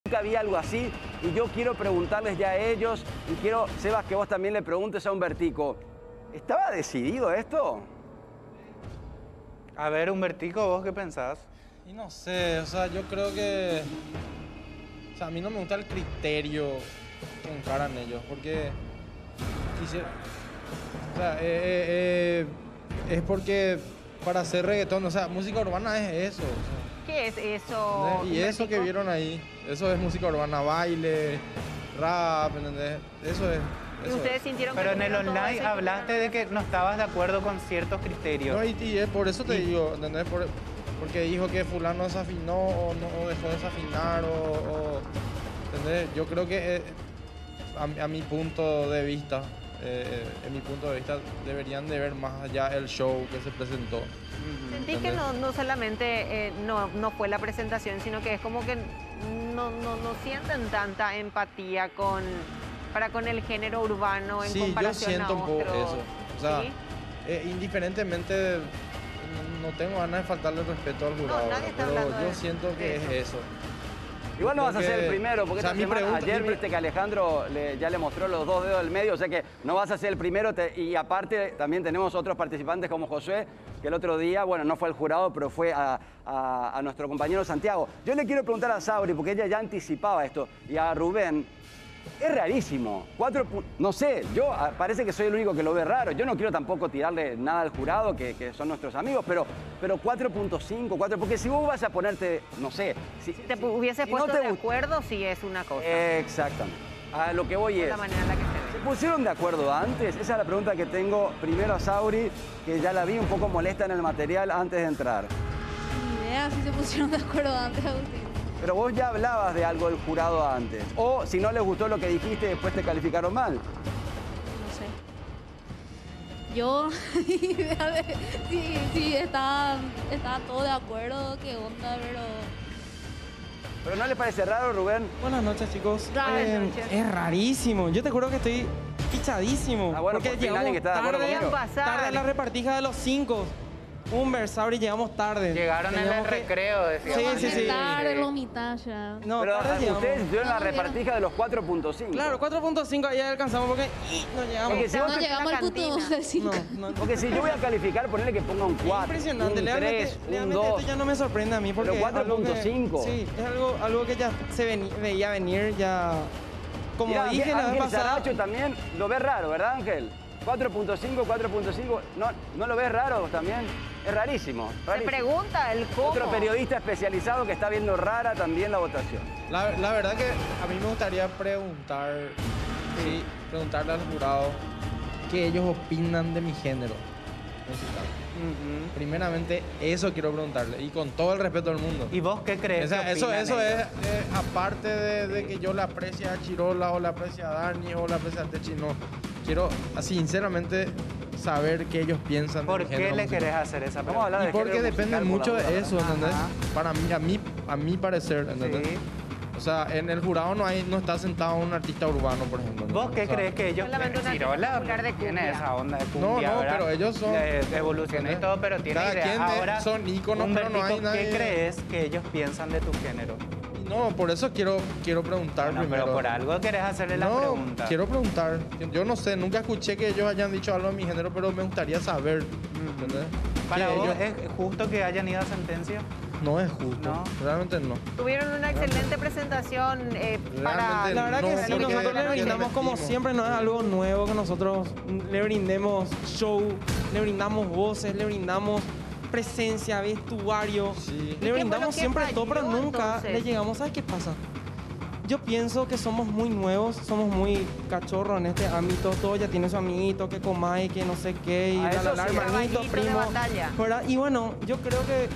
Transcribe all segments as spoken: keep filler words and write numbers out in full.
Nunca vi algo así y yo quiero preguntarles ya a ellos y quiero, Sebas, que vos también le preguntes a Humbertico. ¿Estaba decidido esto? A ver, Humbertico, ¿vos qué pensás? Y no sé, o sea, yo creo que... O sea, a mí no me gusta el criterio que encaran ellos, porque... Quisiera... O sea, eh, eh, eh, es porque para hacer reggaetón, o sea, música urbana es eso. O sea, ¿qué es eso? ¿entendés? Y eso que vieron ahí, eso es música urbana, baile, rap, ¿entendés? Eso es. ¿Y Eso ustedes es. sintieron que Pero en el tuvieron todo online eso y hablaste de que no estabas de acuerdo con ciertos criterios. No, y, y es por eso te digo, ¿entendés? Por- porque dijo que fulano desafinó o, no, o dejó de desafinar o, o- ¿entendés? Yo creo que eh, a, a mi punto de vista, eh, en mi punto de vista, deberían de ver más allá el show que se presentó. Sentí que no, no solamente eh, no, no fue la presentación, sino que es como que no, no, no sienten tanta empatía con, para con el género urbano en Sí, yo comparación siento a un poco otros. eso. O sea, ¿Sí? eh, indiferentemente, no tengo ganas de faltarle el respeto al jurado, nadie está pero hablando yo de- siento que de es eso. eso. Igual no vas a Creo ser el que- primero, porque o sea, esta mi semana, pregunta- ayer mi pre- viste que Alejandro le- ya le mostró los dos dedos del medio, o sea que no vas a ser el primero. te- y aparte también tenemos otros participantes como Josué, que el otro día, bueno, no fue al jurado, pero fue a, a- a nuestro compañero Santiago. Yo le quiero preguntar a Sauri, porque ella ya anticipaba esto, y a Rubén. Es rarísimo. Cuatro pu- no sé, yo ah, parece que soy el único que lo ve raro. Yo no quiero tampoco tirarle nada al jurado, que, que son nuestros amigos, pero, pero cuatro punto cinco, cuatro, porque si vos vas a ponerte, no sé... Si, Si te si- hubiese si no puesto te de gust- acuerdo, sí es una cosa. Exactamente. A lo que voy Por es... la manera en la que se ¿Se ve. pusieron de acuerdo antes? Esa es la pregunta que tengo primero a Sauri, que ya la vi un poco molesta en el material antes de entrar. Ni idea si se pusieron de acuerdo antes, Agustín. Pero vos ya hablabas de algo del jurado antes. O si no les gustó lo que dijiste, después te calificaron mal. No sé. Yo, ni idea de si, si estaban, estaban todos de acuerdo, qué onda, pero... ¿Pero no les parece raro, Rubén? Buenas noches, chicos. Buenas Eh, noches. Es rarísimo. Yo te juro que estoy pichadísimo. Ah, bueno, porque por fin llegamos alguien que está de acuerdo tarde, conmigo. Pasar. tarde a la repartija de los cinco. Humber, Sauri, llegamos tarde. Llegaron en el Teníamos que- recreo, decía. Sí, Vamos sí, a sí. sentar en la mitad ya. No, Pero tarde ah, llegamos. ustedes estuvieron en la No, repartija de los cuatro punto cinco. Claro, cuatro punto cinco ahí alcanzamos porque y, no llegamos. Porque si vos No te- llegamos al punto cantina. del cinco. No, no. Porque si yo voy a calificar, ponerle que ponga un cuatro, Impresionante. un Realmente, tres, un realmente dos. esto ya no me sorprende a mí porque Pero es algo que- cuatro punto cinco. Sí, es algo, algo que ya se veni- veía venir ya. Como Mirá, dije la vez Ángel pasada. Saracho también lo ves raro, ¿verdad, Ángel? cuatro punto cinco, cuatro punto cinco. ¿No, ¿No lo ves raro vos también? Es rarísimo. Se rarísimo. pregunta el cómo. Otro periodista especializado que está viendo rara también la votación. La, la verdad que a mí me gustaría preguntar, sí, preguntarle al jurado qué ellos opinan de mi género musical. Ujú. Primeramente, eso quiero preguntarle, y con todo el respeto del mundo. ¿Y vos qué crees? O sea, que eso opinan eso es, ellos? eh, aparte de, de que yo le aprecie a Chirola o le aprecie a Dani o le aprecie a Techi, no. Quiero, así, sinceramente, saber qué ellos piensan de ¿Por mi qué género le musical. querés hacer esa Vamos a hablar pregunta? Y de porque género depende musical por mucho la duda, de eso, ¿verdad? ¿entendés? Ajá. Para mí, a mí, a mi parecer, ¿entendés? Sí. O sea, en el jurado no hay, no está sentado un artista urbano, por ejemplo. ¿Vos ¿entendés? qué O sea, crees que ellos... Solamente una Chirola popular de tiene cumbia. esa onda de No, cumbia, no, ¿verdad? pero ellos son- De, de evolución y ¿entendés? todo, pero tiene Cada idea. quien de- Ahora, son íconos, pero no hay Humbertico, nadie- ¿qué crees que ellos piensan de tu género? No, por eso quiero, quiero preguntar Bueno, primero. pero por algo querés hacerle la no, pregunta. quiero preguntar. Yo no sé, nunca escuché que ellos hayan dicho algo de mi género, pero me gustaría saber. ¿Entendés? ¿Para Que vos ellos- es justo que hayan ido a sentencia? No es justo. No. Realmente no. Tuvieron una excelente presentación eh, para... Realmente La verdad No, que sí, porque nosotros le nos brindamos como metimos. siempre, no es algo nuevo que nosotros le brindemos show, le brindamos voces, le brindamos presencia, vestuario, Sí. qué le fue brindamos lo que siempre todo, pero falló, nunca entonces? le llegamos. ¿Sabes qué pasa? Yo pienso que somos muy nuevos, somos muy cachorros en este ámbito, todo ya tiene su amiguito, que comay, que no sé qué, y Ah, la, eso la, la, sí, hermanito, caballito de primo, batalla. ¿verdad? Y bueno, yo creo que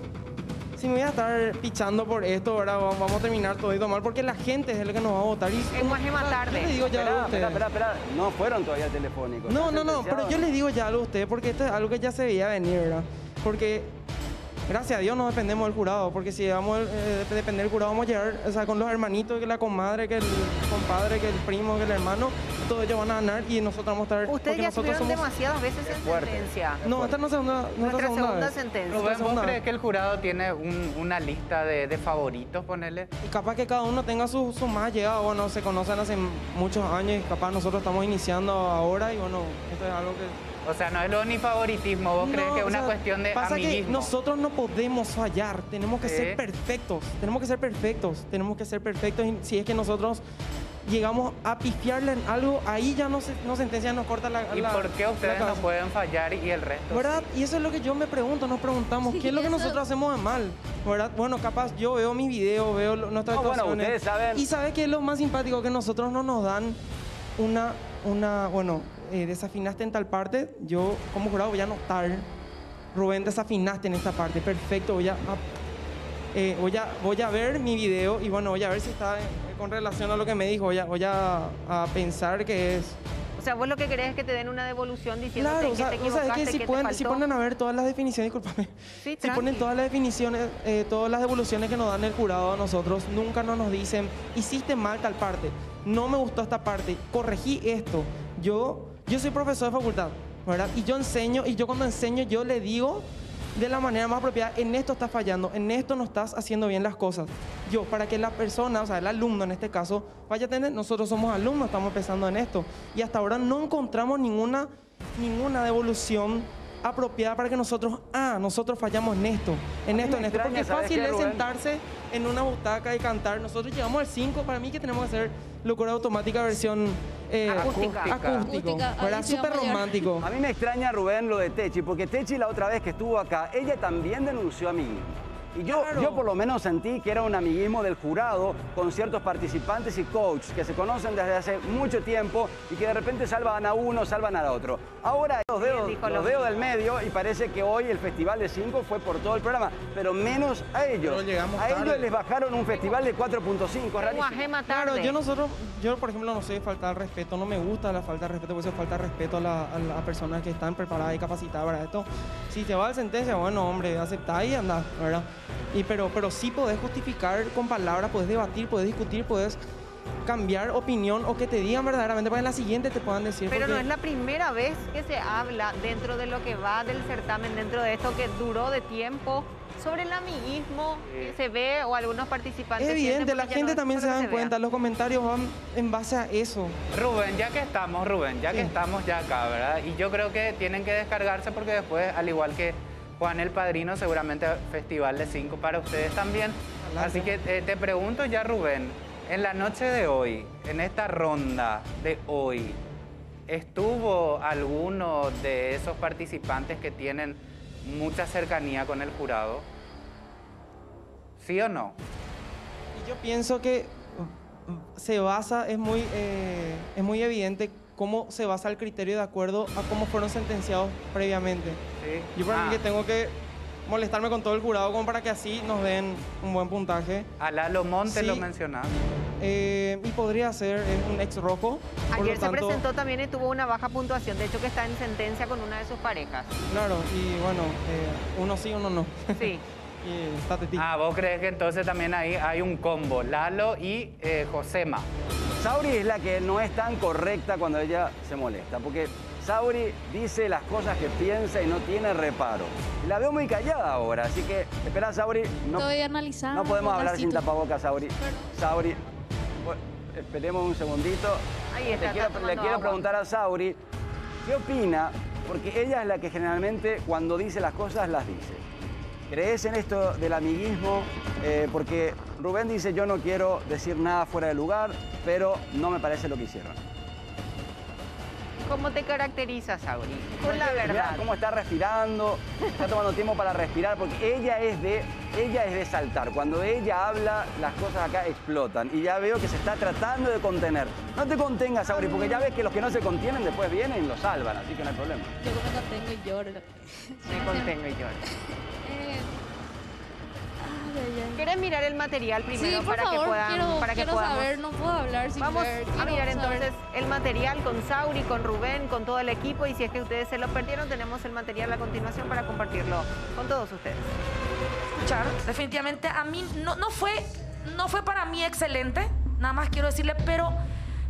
si me voy a estar pichando por esto, ¿verdad? Vamos vamos a terminar todo esto mal, porque la gente es el que nos va a votar. Y Es más, es más tarde. Yo le digo ya Espera, algo a espera, ustedes. espera, espera. No fueron todavía telefónicos. No, ¿Está no, no, sentenciado? pero yo les digo ya algo a ustedes, porque esto es algo que ya se veía venir, ¿verdad? Porque gracias a Dios no dependemos del jurado, porque si vamos eh, a depender del jurado, vamos a llegar, o sea, con los hermanitos, que la comadre, que el compadre, que el primo, que el hermano, todos ellos van a ganar y nosotros vamos a estar... Ustedes porque ya nosotros estuvieron somos... demasiadas veces en fuerte. sentencia. No, esta no es segunda, no es Nuestra segunda, segunda vez. sentencia. Esta es Rubén, ¿vos segunda crees vez. que el jurado tiene un- una lista de, de favoritos, ponele? Y capaz que cada uno tenga su, su más llegado, bueno, se conocen hace muchos años y capaz nosotros estamos iniciando ahora y bueno, esto es algo que... O sea, no es lo ni favoritismo, vos crees No, que es o una sea, cuestión de pasa amiguismo. que nosotros no podemos fallar, tenemos que Sí. ser perfectos, tenemos que ser perfectos, tenemos que ser perfectos y si es que nosotros llegamos a pifiarle en algo, ahí ya nos, nos sentencia, nos corta la, ¿Y la- por qué la ustedes no cabeza. pueden fallar y el resto ¿Verdad? sí? Y eso es lo que yo me pregunto, nos preguntamos, Sí, ¿qué es lo que eso- nosotros hacemos de mal? ¿Verdad? Bueno, capaz yo veo mis videos, veo lo- nuestras No, bueno, actuaciones. ustedes saben- Y ¿sabe qué es lo más simpático? Que nosotros no nos dan una, una bueno, eh, desafinaste en tal parte, yo como jurado voy a anotar, Rubén, desafinaste en esta parte, perfecto, voy a... a- eh, voy, a, voy a ver mi video y bueno, voy a ver si está eh, con relación a lo que me dijo, voy a, voy a, a pensar que es... O sea, vos lo que querés es que te den una devolución diciéndote Claro, o que sea, te o sea, equivocaste, es que si, que pueden, te si faltó. ponen a ver todas las definiciones, discúlpame, Sí, si tranqui. ponen todas las definiciones, eh, todas las devoluciones que nos dan el jurado a nosotros, nunca no nos dicen, hiciste mal tal parte, no me gustó esta parte, corregí esto. Yo, yo soy profesor de facultad, ¿verdad? Y yo enseño, y yo cuando enseño, yo le digo de la manera más apropiada, en esto estás fallando, en esto no estás haciendo bien las cosas. Yo, para que la persona, o sea, el alumno en este caso, vaya a tener, nosotros somos alumnos, estamos empezando en esto, y hasta ahora no encontramos ninguna, ninguna devolución apropiada para que nosotros, ah, nosotros fallamos en esto, en A mí esto, me en esto, porque extraña, es ¿sabes fácil qué, es Rubén? sentarse en una butaca y cantar. Nosotros llegamos al cinco, para mí que tenemos que hacer locura automática versión eh, Acústica. acústico, Acústica, ahí ¿verdad? sí Súper vamos a llegar. romántico. A mí me extraña, Rubén, lo de Techi, porque Techi la otra vez que estuvo acá, ella también denunció amiguismo. Y yo, Claro. yo por lo menos sentí que era un amiguismo del jurado con ciertos participantes y coaches que se conocen desde hace mucho tiempo y que de repente salvan a uno, salvan al otro. Ahora los dedos, dijo lo los dedos del mismo. medio y parece que hoy el Festival de cinco fue por todo el programa, pero menos a ellos. Pero llegamos a ellos tarde. les bajaron un festival de cuatro punto cinco. Qué guajema tarde. Claro, yo nosotros, yo por ejemplo no sé falta de respeto, no me gusta la falta de respeto, por eso falta de respeto a las a las personas que están preparadas y capacitadas para esto. Si te va la sentencia, bueno hombre, aceptá y andá, ¿verdad? Y pero, pero sí podés justificar con palabras, podés debatir, podés discutir, podés cambiar opinión o que te digan verdaderamente para que en la siguiente te puedan decir. Pero no porque- es la primera vez que se habla dentro de lo que va del certamen, dentro de esto que duró de tiempo, sobre el amiguismo que se ve o algunos participantes. Es evidente, sienten, la porque ya gente no- también se solo dan vea. cuenta, los comentarios van en base a eso. Rubén, ya que estamos, Rubén, ya que Sí. estamos ya acá, ¿verdad? Y yo creo que tienen que descargarse porque después, al igual que Juan el Padrino, seguramente Festival de cinco para ustedes también. Ojalá Así sea. que eh, te pregunto ya, Rubén, en la noche de hoy, en esta ronda de hoy, ¿estuvo alguno de esos participantes que tienen mucha cercanía con el jurado? ¿Sí o no? Y yo pienso que mm, se basa, es muy, eh, es muy evidente cómo se basa el criterio de acuerdo a cómo fueron sentenciados previamente. Sí. Yo para Ah, mí que tengo que molestarme con todo el jurado como para que así nos den un buen puntaje. A Lalo Monte Sí. lo mencionaba. Eh, y podría ser eh, un ex rojo. por Ayer lo se tanto, presentó también y tuvo una baja puntuación, de hecho que está en sentencia con una de sus parejas. Claro, y bueno, eh, uno sí, uno no. Sí. y está tetí. Ah, ¿vos crees que entonces también ahí hay un combo? Lalo y eh, Josema. Sauri es la que no es tan correcta cuando ella se molesta, porque Sauri dice las cosas que piensa y no tiene reparo. Y la veo muy callada ahora, así que espera, Sauri, no, Estoy analizando. no podemos la hablar sin situ- tapabocas, Sauri. Perdón. Sauri, bueno, esperemos un segundito. Ahí está, Le quiero, está le tomando quiero agua. preguntar a Sauri, ¿qué opina? Porque ella es la que generalmente cuando dice las cosas las dice. ¿Crees en esto del amiguismo? Eh, porque Rubén dice, yo no quiero decir nada fuera de lugar, pero no me parece lo que hicieron. ¿Cómo te caracterizas, Sauri? Con la Mirá verdad. cómo está respirando, está tomando tiempo para respirar, porque ella es de, ella es de saltar. Cuando ella habla, las cosas acá explotan. Y ya veo que se está tratando de contener. No te contengas, Sauri, porque ya ves que los que no se contienen después vienen y lo salvan, así que no hay problema. Yo como no tengo y lloro. Me contengo y lloro. Eh, ay, ay, ay. ¿Querés mirar el material primero Sí, por para favor, que puedan, quiero, para que quiero podamos? saber, no puedo hablar sin Vamos ver. a quiero mirar saber. entonces el material con Sauri, con Rubén, con todo el equipo y si es que ustedes se lo perdieron, tenemos el material a continuación para compartirlo con todos ustedes. escuchar. Definitivamente a mí no, no fue no fue para mí excelente, nada más quiero decirle, pero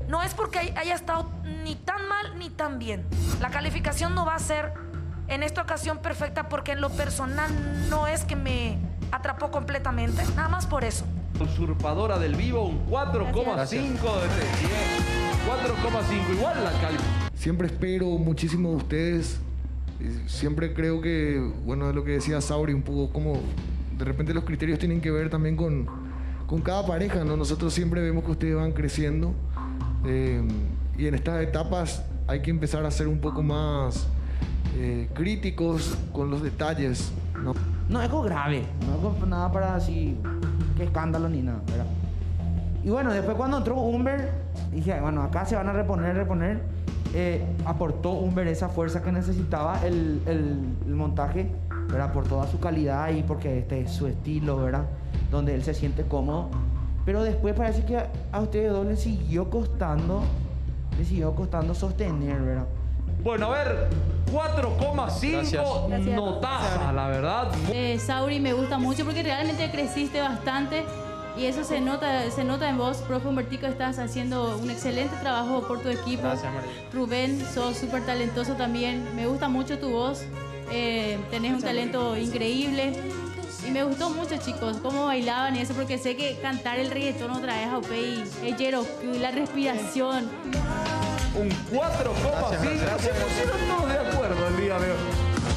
no es porque haya estado ni tan mal ni tan bien. La calificación no va a ser en esta ocasión perfecta porque en lo personal no es que me atrapó completamente, nada más por eso. Usurpadora del vivo, un cuatro coma cinco de T. cuatro coma cinco, igual la calificación. Siempre espero muchísimo de ustedes. Siempre creo que, bueno, es lo que decía Sauri, un poco como de repente los criterios tienen que ver también con, con cada pareja, ¿no? Nosotros siempre vemos que ustedes van creciendo eh, y en estas etapas hay que empezar a ser un poco más eh, críticos con los detalles, ¿no? No es algo grave, no es algo nada para así, qué escándalo ni nada, ¿verdad? Y bueno, después cuando entró Humber, dije, bueno, acá se van a reponer, reponer. Eh, aportó Humber esa fuerza que necesitaba el, el, el montaje, ¿verdad? Por toda su calidad y porque este es su estilo, ¿verdad? Donde él se siente cómodo. Pero después parece que a, a ustedes dos les siguió costando, les siguió costando sostener, ¿verdad? Bueno, a ver, cuatro coma cinco, notaza, la verdad. Eh, Sauri me gusta mucho porque realmente creciste bastante y eso se nota, se nota en vos, profe Humbertico, estás haciendo un excelente trabajo por tu equipo. Gracias, María. Rubén, sos súper talentoso también, me gusta mucho tu voz, eh, tenés un talento increíble y me gustó mucho, chicos, cómo bailaban y eso, porque sé que cantar el reggaetón otra vez a O P I, el Yero, la respiración. Un cuatro coma cinco, se pusieron todos de acuerdo el día de hoy.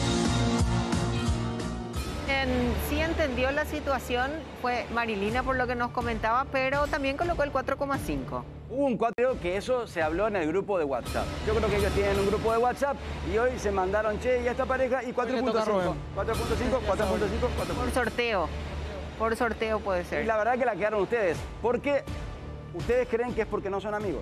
En- sí entendió la situación, fue Marilina por lo que nos comentaba, pero también colocó el cuatro coma cinco. Hubo un cuatro, que eso se habló en el grupo de WhatsApp. Yo creo que ellos tienen un grupo de WhatsApp y hoy se mandaron, che, y a esta pareja, y cuatro punto cinco. cuatro punto cinco, cuatro punto cinco, cuatro punto cinco. Por sorteo, por sorteo puede ser. Y la verdad que la quedaron ustedes. ¿Por qué ustedes creen que es porque no son amigos?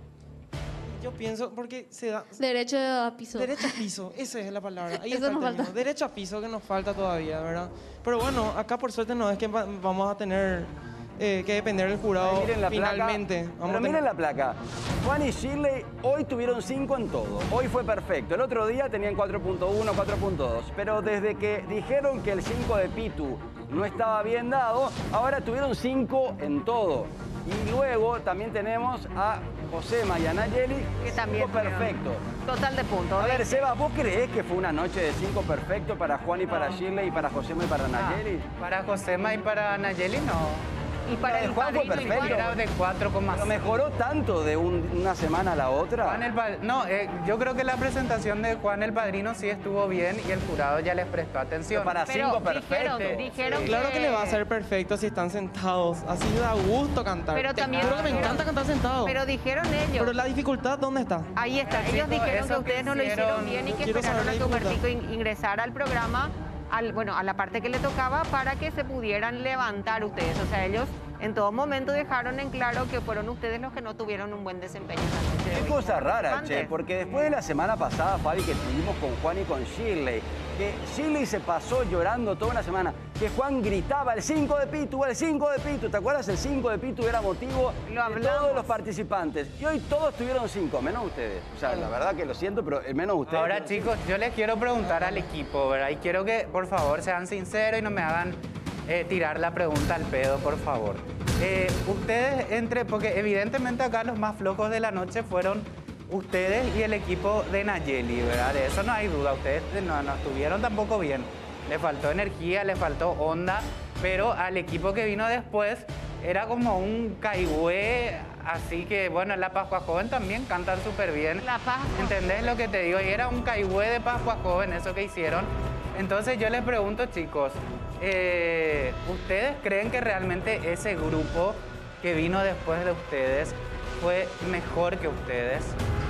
Yo pienso porque se da... Derecho a piso. Derecho a piso, esa es la palabra. Ahí Eso está el nos término. falta. Derecho a piso que nos falta todavía, ¿verdad? Pero bueno, acá por suerte no es que va- vamos a tener eh, que depender del jurado Ahí miren la finalmente. placa. Vamos Pero a miren tener- la placa. Juan y Shirley hoy tuvieron cinco en todo. Hoy fue perfecto. El otro día tenían cuatro punto uno, cuatro punto dos. Pero desde que dijeron que el cinco de Pitu no estaba bien dado, ahora tuvieron cinco en todo. Y luego también tenemos a Josema y a Nayeli, Que también cinco perfecto. Total de puntos. A ver, Seba, ¿vos creés que fue una noche de cinco perfecto para Juan y para Shirley y para Josema y para Nayeli? Para Josema y para Nayeli no. Y para de el Juan fue padrino perfecto. igual. Era de cuatro coma ¿Pero cinco. mejoró tanto de un- una semana a la otra? Juan el Pa- no, eh, yo creo que la presentación de Juan el Padrino sí estuvo bien y el jurado ya les prestó atención. Pero para Pero cinco dijeron, perfecto. dijeron Claro que le va a ser perfecto si están sentados. Así da gusto cantar. Pero Te también- juro que me pero- encanta cantar sentado. Pero dijeron ellos. Pero la dificultad, ¿dónde está? Ahí está. Chicos, Ellos dijeron eso que que ustedes no lo hicieron hicieron- bien y que Quiero esperaron a saber que la Humbertico in- ingresara al programa, al, bueno, a la parte que le tocaba para que se pudieran levantar ustedes. O sea, ellos en todo momento dejaron en claro que fueron ustedes los que no tuvieron un buen desempeño esta noche de Qué hoy. cosa rara, Bastante. che, porque después de la semana pasada, Fabi, que estuvimos con Juan y con Shirley, que Shirley se pasó llorando toda una semana, que Juan gritaba el cinco de Pitu, el cinco de Pitu, ¿te acuerdas? El cinco de Pitu era motivo Lo de hablamos. todos los participantes. Y hoy todos tuvieron cinco, menos ustedes. O sea, la verdad que lo siento, pero eh, menos ustedes. Ahora, chicos, yo les quiero preguntar al equipo, ¿verdad? Y quiero que, por favor, sean sinceros y no me hagan eh, tirar la pregunta al pedo, por favor. Eh, ustedes, entre, porque evidentemente acá los más flojos de la noche fueron ustedes y el equipo de Nayeli, ¿verdad? De eso no hay duda. Ustedes no, no estuvieron tampoco bien. Le faltó energía, le faltó onda, pero al equipo que vino después era como un caigüe, así que, bueno, en la Pascua Joven también cantan súper bien. La Pascua. ¿Entendés lo que te digo? Y era un caigüe de Pascua Joven, eso que hicieron. Entonces yo les pregunto, chicos, eh, ¿ustedes creen que realmente ese grupo que vino después de ustedes fue mejor que ustedes?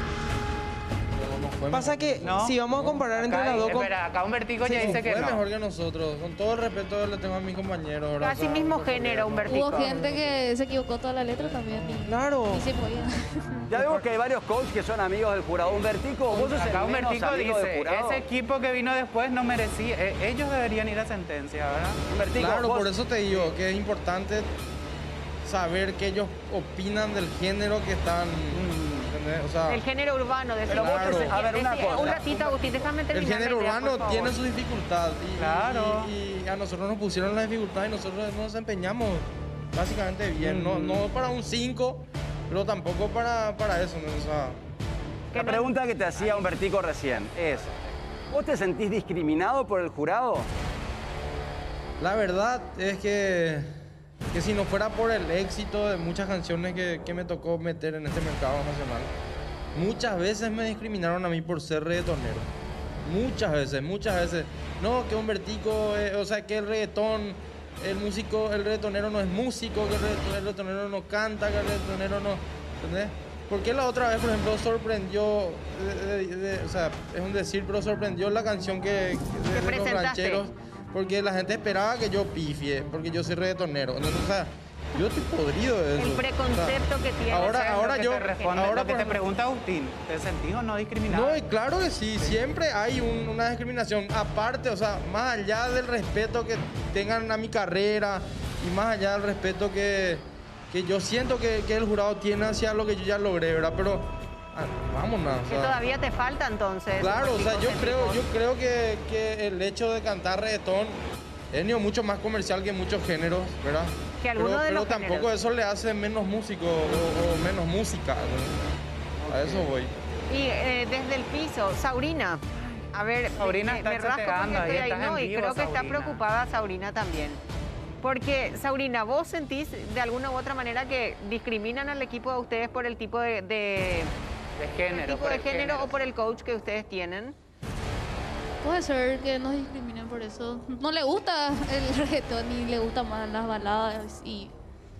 No fue Pasa que ¿No? si vamos a comparar entre Acá, las dos... com- espera, acá Humbertico ya mejor. dice que Fue no. mejor que nosotros. Con todo el respeto le tengo a mis compañeros, ¿verdad? Casi O sea, mismo no fue género, bien, Humbertico. Hubo gente que se equivocó toda la letra también. Y, Claro. y se podía. Ya vemos que hay varios coaches que son amigos del jurado. Humbertico, vos sos Acá el menos Humbertico amigo del dice, jurado. ese equipo que vino después no merecía, eh, ellos deberían ir a sentencia, ¿verdad? Humbertico, Claro, vos- por eso te digo que es importante saber qué ellos opinan del género que están. ¿entendés? O sea, Del género urbano, de Pero vos te- a ver, una Decía- cosa. Un ratito, Agustín, déjame el terminar. género la idea, por urbano favor. tiene su dificultad. Y, Claro. y, y a nosotros nos pusieron la dificultad y nosotros nos desempeñamos básicamente bien. No, Mm. no para un cinco, pero tampoco para, para eso, ¿no? O sea, La pregunta que te hacía Humbertico recién es, ¿vos te sentís discriminado por el jurado? la verdad es que, que si no fuera por el éxito de muchas canciones que, que me tocó meter en este mercado nacional, muchas veces me discriminaron a mí por ser reggaetonero. Muchas veces, muchas veces. No, que Humbertico, eh, o sea, que el reggaetón, el músico, el reggaetonero no es músico, que el reggaetonero, el reggaetonero no canta, que el reggaetonero no... ¿Entendés? Porque la otra vez, por ejemplo, sorprendió, de, de, de, o sea, es un decir, pero sorprendió la canción que, de, de los rancheros, porque la gente esperaba que yo pifie, porque yo soy reggaetonero. Entonces, o sea, yo estoy podrido de eso. El preconcepto o sea, que tiene. Ahora, ahora Lo que yo... te responde, ahora, lo que por te ejemplo, pregunta Agustín, ¿te sentís o no discriminado? no, y claro que sí, siempre hay un- una discriminación. Aparte, o sea, más allá del respeto que tengan a mi carrera y más allá del respeto que, que yo siento que, que el jurado tiene hacia lo que yo ya logré, ¿verdad? Pero, ah, vámonos. o Que sea, todavía te falta entonces. claro, o sea, yo Humbertico, creo, sentimos. yo creo que, que el hecho de cantar reggaetón es ni mucho más comercial que muchos géneros, ¿verdad? Que alguno pero de pero los tampoco géneros. eso le hace menos músico o, o menos música, ¿no? A eso voy. Y eh, desde el piso, Saurina. A ver, Saurina me, está me rasco porque chateando, ahí estoy ahí, estás en no, y vivo, creo que está Saurina. preocupada Saurina también. Porque, Saurina, ¿vos sentís de alguna u otra manera que discriminan al equipo de ustedes por el tipo de, de, De el género. tipo por de el género, o por el coach que ustedes tienen? Puede ser que nos discriminen por eso. No le gusta el reggaetón y le gustan más las baladas y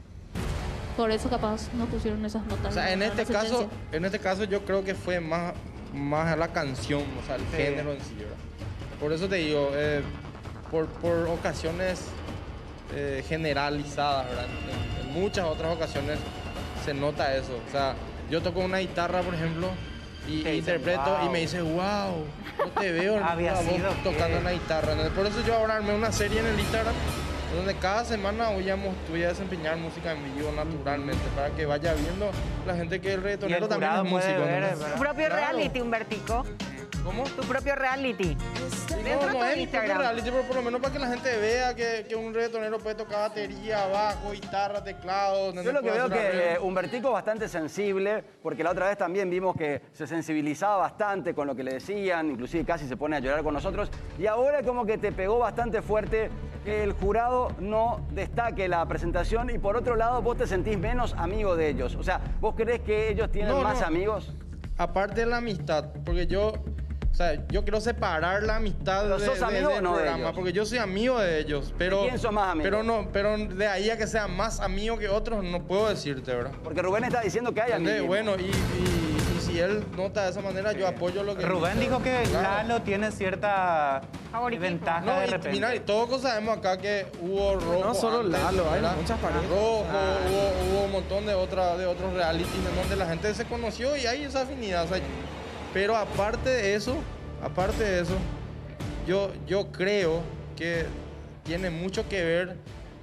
por eso capaz nos pusieron esas notas. O sea, en la este caso, sentencia. en este caso yo creo que fue más, más a la canción, o sea, el Sí. género en sí, ¿verdad? Por eso te digo, eh, por, por ocasiones eh, generalizadas, ¿verdad? En, en muchas otras ocasiones se nota eso. O sea, yo toco una guitarra, por ejemplo, y Te dicen, interpreto y "Wow". me dice, wow, no te veo en Había la voz sido tocando que- una guitarra. ¿Entendés? Por eso yo ahora armé una serie en el Instagram donde cada semana voy a, mos- voy a desempeñar música en vivo naturalmente para que vaya viendo la gente que el reggaetonero también es jurado puede músico. ver, ¿entendés? ¿verdad? Tu propio Claro. reality, Humbertico. ¿Cómo? Tu propio reality. Dentro No, no de es tu mi propio Instagram. reality, pero por lo menos para que la gente vea que, que un reggaetonero puede tocar batería, bajo, guitarra, teclado. Yo lo que veo que eh, Humbertico es bastante sensible, porque la otra vez también vimos que se sensibilizaba bastante con lo que le decían, inclusive casi se pone a llorar con nosotros, y ahora como que te pegó bastante fuerte que el jurado no destaque la presentación y por otro lado vos te sentís menos amigo de ellos. O sea, ¿vos crees que ellos tienen No, más no. amigos? Aparte de la amistad, porque yo, o sea, yo quiero separar la amistad ¿Pero de, sos de- amigo del o no de programa, ellos? porque yo soy amigo de ellos, pero... ¿De quién sos más amigo? Pero no, pero de ahí a que sea más amigo que otros, no puedo decirte, ¿verdad? Porque Rubén está diciendo que hay Entonces, amigos. bueno, y, y- y si él nota de esa manera, yo apoyo lo que... Rubén dice. dijo que Claro. Lalo tiene cierta Favoritismo. ventaja No, de y repente. mira, y todos sabemos acá que hubo rojo. No solo antes, Lalo, hay ¿verdad? muchas parejas. Rojo, hubo, hubo un montón de, otra, de otros realities en donde la gente se conoció y hay esa afinidad. O sea, pero aparte de eso, aparte de eso, yo, yo creo que tiene mucho que ver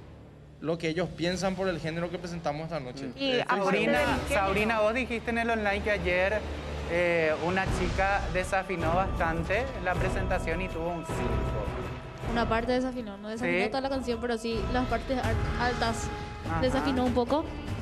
lo que ellos piensan por el género que presentamos esta noche. Y Eh, aparte Sabrina, del género. Sabrina, vos dijiste en el online que ayer eh, una chica desafinó bastante la presentación y tuvo un cinco. Una parte desafinó, no desafinó Sí. toda la canción, pero sí las partes al- altas Ajá. desafinó un poco.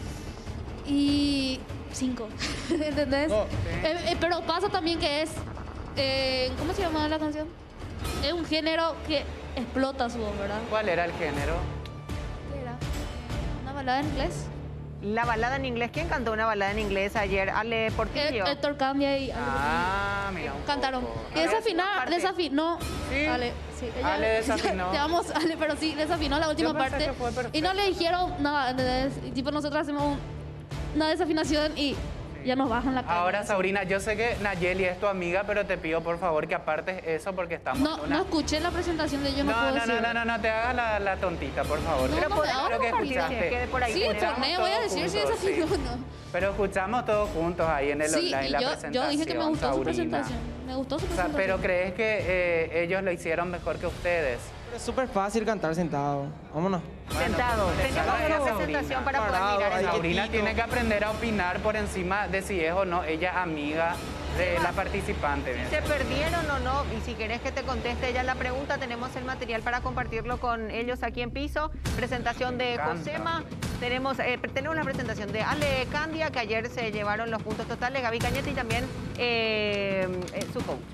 Y cinco, ¿entendés? No. Eh, eh, pero pasa también que es, eh, ¿cómo se llama la canción? Es un género que explota su voz, ¿verdad? ¿Cuál era el género? ¿Qué era? Eh, ¿Una balada en inglés? La balada en inglés. ¿Quién cantó una balada en inglés ayer? Ale Portillo. Eh, Héctor Cambia y algo Ah, mira. un cantaron. poco. Y desafinar, parte. desafinó. Sí. Ale, sí, ella- Ale desafinó. Te vamos, Ale, pero sí, desafinó la última Yo pensé parte. que fue perfecto. Y no le dijeron nada, ¿entendés? Y tipo, nosotros hacemos un- una desafinación y ya nos bajan la cara. Ahora, Sabrina, yo sé que Nayeli es tu amiga, pero te pido por favor que apartes eso porque estamos No, en una... no escuché la presentación de ellos, no, no, puedo no, decir. no, no, no, te hagas la, la tontita, por favor. No, Pero no, podemos no, Creo que compartir, escuchaste. quede por ahí. Sí, tenemos. poné, voy a todos decir si juntos, desafinó sí. o no. Pero escuchamos todos juntos ahí en el Sí, online y la yo, presentación. yo dije que me gustó su Sabrina. presentación. Me gustó su O sea, presentación. pero ¿crees que eh, ellos lo hicieron mejor que ustedes? Pero es súper fácil cantar sentado. Vámonos. Sentado. Bueno, Tenemos Sabrina, una Sabrina. presentación para poder Parado, mirar ahí eso. Sabrina quietito. tiene que aprender a opinar por encima de si es o no ella amiga de la participante. Si se perdieron o no, y si querés que te conteste ella la pregunta, tenemos el material para compartirlo con ellos aquí en piso. Presentación de Josema, tenemos, eh, tenemos la presentación de Ale Candia, que ayer se llevaron los puntos totales, Gaby Cañete y también eh, eh, su coach.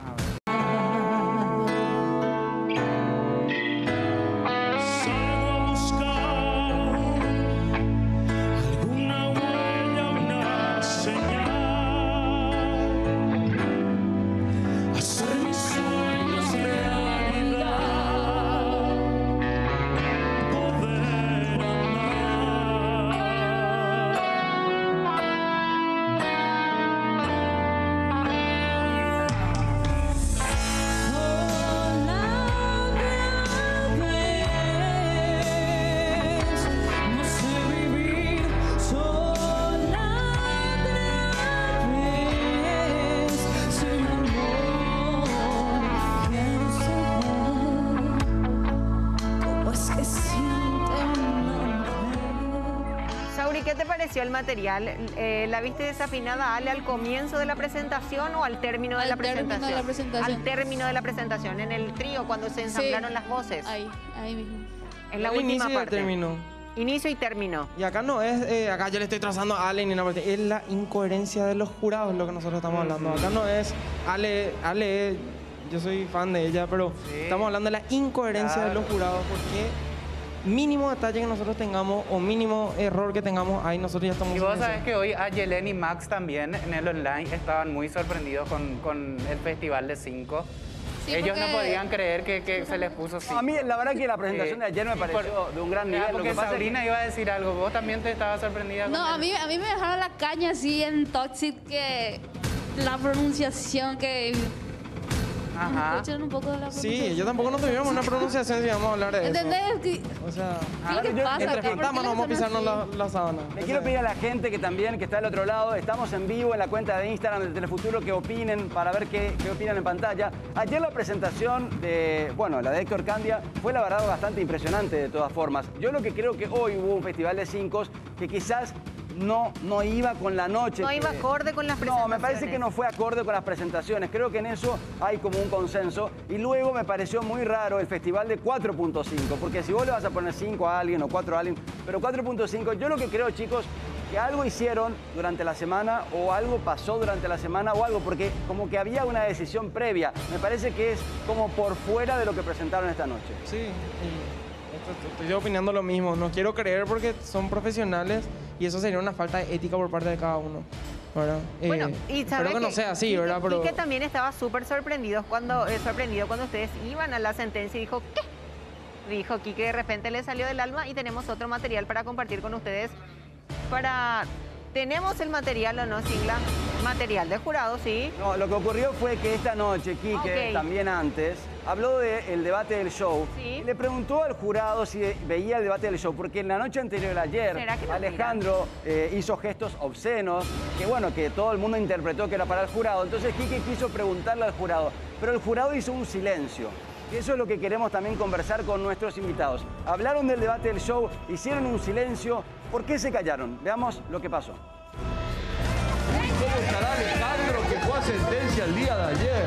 ¿Qué te pareció el material? Eh, ¿La viste desafinada, Ale, al comienzo de la presentación o al término de, al la, término presentación? de la presentación? Al término de la presentación, en el trío, cuando se ensamblaron sí, las voces. Ahí, ahí mismo. En la el última inicio parte. Y término. Inicio y término. Y acá no es, eh, acá yo le estoy trazando a Ale ni una parte. Es la incoherencia de los jurados lo que nosotros estamos hablando. Acá no es Ale, Ale, yo soy fan de ella, pero sí, estamos hablando de la incoherencia claro. de los jurados. Porque mínimo detalle que nosotros tengamos o mínimo error que tengamos, ahí nosotros ya estamos... Y vos sabés que hoy a Yelén y Max también en el online estaban muy sorprendidos con, con el Festival de Cinco. Sí, ellos porque... no podían creer que, que se les puso cinco. A mí la verdad que la presentación de ayer me pareció por... de un gran nivel. Porque Sabrina que... iba a decir algo, vos también te estabas sorprendida. No, a mí, a mí me dejaron la caña así en Toxic, que la pronunciación que... Ajá. Un poco de la sí, yo tampoco no tuvimos una pronunciación si vamos a hablar de ¿entendés? eso. ¿Entendés? O sea, ¿qué es lo que pasa? Entre fantasmas no vamos a pisarnos la, la sábana. Le quiero pedir a la gente que también, que está del otro lado, estamos en vivo en la cuenta de Instagram de Telefuturo, que opinen para ver qué, qué opinan en pantalla. Ayer la presentación de, bueno, la de Héctor Candia fue la verdad bastante impresionante de todas formas. Yo lo que creo que hoy hubo un festival de cinco que quizás no, no iba con la noche. No que... iba acorde con las presentaciones. No, me parece que no fue acorde con las presentaciones. Creo que en eso hay como un consenso. Y luego me pareció muy raro el festival de cuatro punto cinco, porque si vos le vas a poner cinco a alguien o cuatro a alguien, pero cuatro punto cinco, yo lo que creo, chicos, que algo hicieron durante la semana o algo pasó durante la semana o algo, porque como que había una decisión previa. Me parece que es como por fuera de lo que presentaron esta noche. Sí, y estoy opinando lo mismo. No quiero creer porque son profesionales y eso sería una falta de ética por parte de cada uno. ¿verdad? Bueno, eh, y espero que, que no sea así, Quique, ¿verdad? Pero... Quique también estaba súper sorprendido cuando, eh, sorprendido cuando ustedes iban a la sentencia y dijo, ¿qué? Dijo Quique, de repente le salió del alma y tenemos otro material para compartir con ustedes. Para... ¿Tenemos el material o no, Sigla? Material de jurado, sí. No, lo que ocurrió fue que esta noche, Quique, okay. también antes, habló del debate del show. Sí. Y le preguntó al jurado si veía el debate del show, porque en la noche anterior, ayer, Alejandro eh, hizo gestos obscenos, que bueno, que todo el mundo interpretó que era para el jurado. Entonces Quique quiso preguntarle al jurado, pero el jurado hizo un silencio. Y eso es lo que queremos también conversar con nuestros invitados. Hablaron del debate del show, hicieron un silencio. ¿Por qué se callaron? Veamos lo que pasó. ¿Cómo estará Alejandro, que fue a sentencia el día de ayer?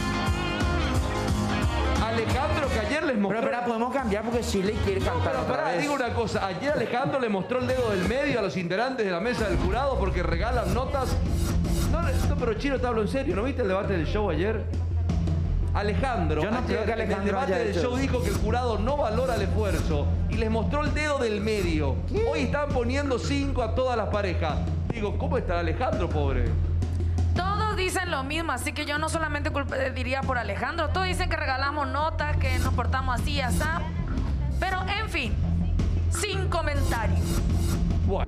Alejandro, que ayer les mostró... Pero, pero podemos cambiar porque Chile quiere cantar no, pero, otra pará, vez. digo una cosa. Ayer Alejandro le mostró el dedo del medio a los integrantes de la mesa del jurado porque regalan notas. No, no, pero Chino, te hablo en serio. ¿No viste el debate del show ayer? Alejandro, Yo no ayer, creo que Alejandro en el debate haya del hecho show eso. dijo que el jurado no valora el esfuerzo y les mostró el dedo del medio. ¿Qué? Hoy están poniendo cinco a todas las parejas. Digo, ¿cómo estará Alejandro, pobre? Todos dicen lo mismo, así que yo no solamente diría por Alejandro. Todos dicen que regalamos notas, que nos portamos así y así. Pero, en fin, sin comentarios. Bueno.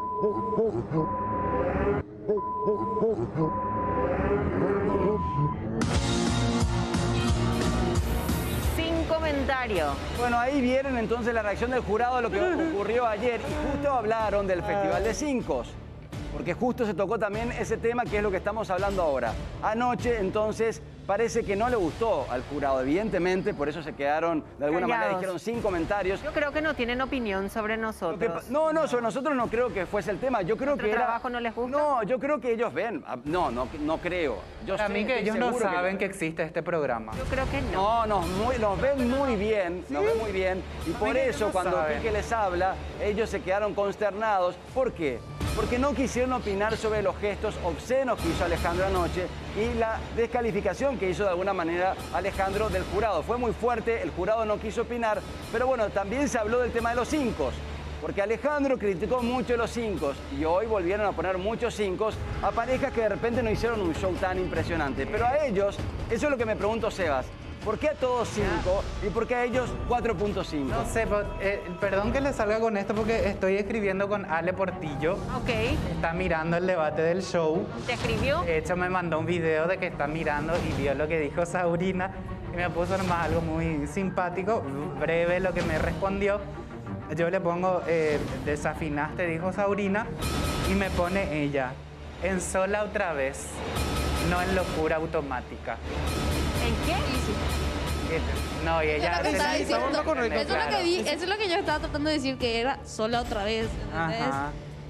Sin comentario. Bueno, ahí vieron entonces la reacción del jurado a lo que ocurrió ayer. Y justo hablaron del Festival de Cinco. Porque justo se tocó también ese tema que es lo que estamos hablando ahora. Anoche, entonces, parece que no le gustó al jurado, evidentemente, por eso se quedaron, de alguna Callados. manera dijeron sin comentarios. Yo creo que no tienen opinión sobre Lo que nosotros. pa- no, no, sobre nosotros no creo que fuese el tema. Yo creo ¿Nuestro que era. trabajo no les gusta? No, yo creo que ellos ven. Ah, No, no, no creo. Yo Para sé, mí que estoy ellos no seguro saben que existe este programa. Yo creo que no. No, nos, muy- nos ven muy bien, nos ven muy bien. Y por mí que eso no cuando saben. Quique les habla, ellos se quedaron consternados. ¿Por qué? Porque no quisieron opinar sobre los gestos obscenos que hizo Alejandro anoche y la descalificación que hizo de alguna manera Alejandro del jurado. Fue muy fuerte, el jurado no quiso opinar, pero bueno, también se habló del tema de los cinco. Porque Alejandro criticó mucho los cinco y hoy volvieron a poner muchos cinco a parejas que de repente no hicieron un show tan impresionante. Pero a ellos, eso es lo que me pregunto, Sebas, ¿por qué a todos cinco y por qué a ellos cuatro punto cinco? No sé, pero, eh, perdón que le salga con esto porque estoy escribiendo con Ale Portillo. Ok. Está mirando el debate del show. ¿Te escribió? De hecho, me mandó un video de que está mirando y vio lo que dijo Sabrina y me puso nomás algo muy simpático, breve lo que me respondió. Yo le pongo, eh, desafinaste, dijo Sabrina, y me pone ella, en sola otra vez, no en locura automática. ¿En qué? Eh, No, y ella... Eso es lo que se estaba la hizo diciendo. en el- Eso es lo claro. que di- eso es lo que yo estaba tratando de decir, que era sola otra vez. ¿entendés? Ajá.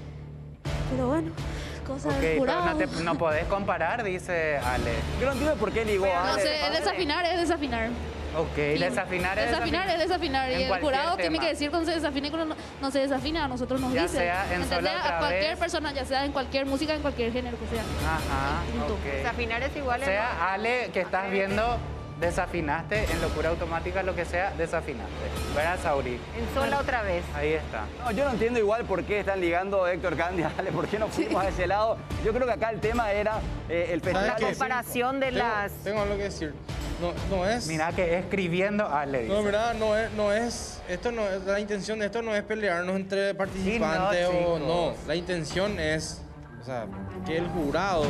Pero bueno, cosa Ok, del pero jurado. no, te, no podés comparar, dice Ale. Yo no entiendo por qué ligó a No Ale. sé, es desafinar, es desafinar. Ok, desafinar es Desafinar es desafinar. en Y el cualquier jurado tiene tema. que decir cuando se desafina y cuando no, no se desafina. A nosotros nos Ya dice. sea en sola ¿entendés? otra A cualquier vez. persona, ya sea en cualquier música, en cualquier género que sea. Ajá, Punto. ok. Desafinar es igual O a... sea, Ale, que estás viendo, desafinaste, en locura automática, lo que sea, desafinaste. ¿Verdad, Sauri? En sola otra vez. Ahí está. No, yo no entiendo igual por qué están ligando Héctor Candia, Ale, por qué no fuimos a ese lado. Yo creo que acá el tema era eh, el ¿Sabes festival. qué? La comparación de Tengo- las... Tengo algo que decir. No, no es... Mira que escribiendo Ale dice. No, mira, no es, no es, esto no es, la intención de esto no es pelearnos entre participantes Sí, no, o no. chicos. La intención es, o sea, que el jurado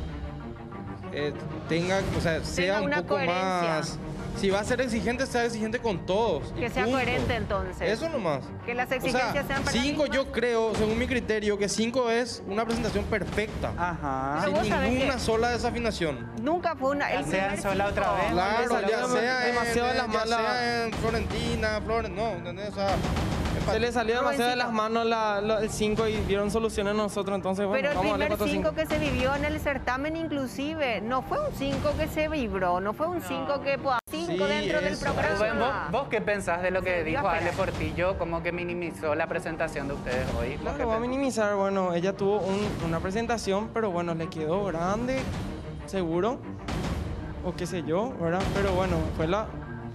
eh, tenga, o sea, sea un una poco coherencia. más, si va a ser exigente, sea exigente con todos. y Que sea punto. coherente entonces. Eso nomás. Que las O sea, exigencias sean para las cinco mismas. yo creo, según mi criterio, que cinco es una presentación perfecta. Ajá. Pero Sin vos sabés ninguna que- sola desafinación. Nunca fue una... Ya el sea primer sola otra cinco. vez. Claro, le salió ya dem- sea, demasiado de en, las ya malas. sea en Florentina, Flores, no, ¿entendés? O sea, Se le salió demasiado de las manos la- la- el cinco y vieron soluciones nosotros, entonces bueno, Pero el vamos a darle primer cuatro cinco. cinco que se vivió en el certamen inclusive, no fue un cinco que se vibró, no fue un cinco que... pues, cinco Sí, dentro del eso. programa. Rubén, ¿vos, vos qué pensás de lo que Se dijo dio a Ale esperar. Portillo? Como que minimizó la presentación de ustedes hoy. ¿Vos No qué lo voy a pensás? minimizar, bueno, ella tuvo un- una presentación, pero bueno, le quedó grande, seguro, o qué sé yo, ¿verdad? Pero bueno, fue la...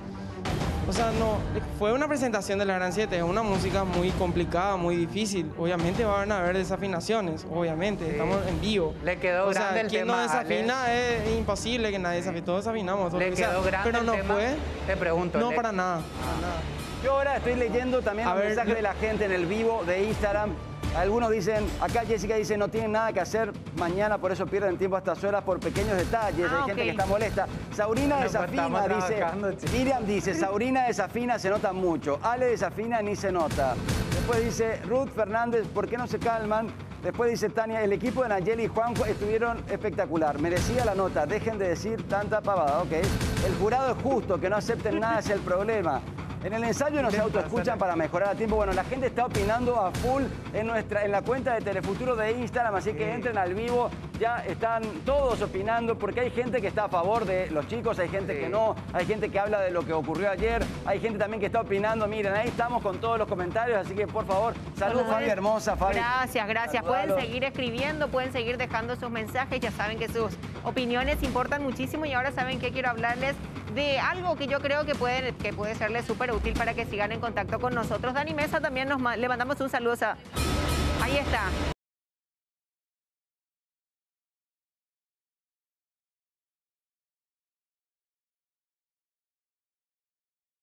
O sea, no, fue una presentación de la Gran siete, es una música muy complicada, muy difícil. Obviamente van a haber desafinaciones, obviamente, Sí. estamos en vivo. Le quedó O sea, grande el quien tema, no desafina Ale. es imposible que nadie desafine, todos desafinamos. todo Le lo que sea. quedó grande Pero el no tema. fue, Te pregunto. no le- para nada. Yo ahora estoy leyendo también A un ver, mensaje yo- de la gente en el vivo de Instagram. Algunos dicen, acá Jessica dice, no tienen nada que hacer mañana, por eso pierden tiempo a estas horas por pequeños detalles. Ah, Hay gente ok. que está molesta. Saurina No, desafina, estamos dice. trabajando, chicos. Miriam dice, Saurina desafina, se nota mucho. Ale desafina, ni se nota. Después dice, Ruth Fernández, ¿por qué no se calman? Después dice Tania, el equipo de Nayeli y Juanjo estuvieron espectacular. Merecía la nota, dejen de decir tanta pavada, ok. El jurado es justo, que no acepten nada es el problema. En el ensayo nos autoescuchan para mejorar a tiempo. Bueno, la gente está opinando a full en, nuestra, en la cuenta de Telefuturo de Instagram, así que entren al vivo. Ya están todos opinando porque hay gente que está a favor de los chicos, hay gente que no, hay gente que habla de lo que ocurrió ayer, hay gente también que está opinando. Miren, ahí estamos con todos los comentarios, así que por favor, salud Fabi hermosa, Fabi. Gracias, gracias. Pueden Saludalo. seguir escribiendo, pueden seguir dejando sus mensajes. Ya saben que sus opiniones importan muchísimo y ahora saben que quiero hablarles de algo que yo creo que puede, que puede serles súper útil para que sigan en contacto con nosotros. Dani Mesa también nos ma- le mandamos un saludo. A... Ahí está.